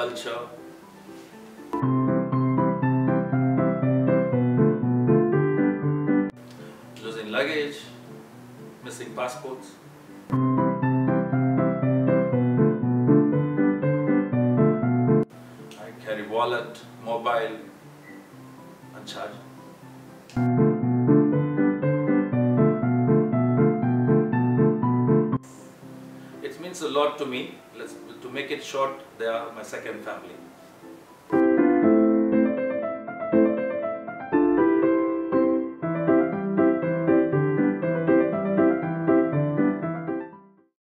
culture. Losing luggage, missing passports. I carry wallet, mobile, and charger. It means a lot to me. To make it short, they are my second family.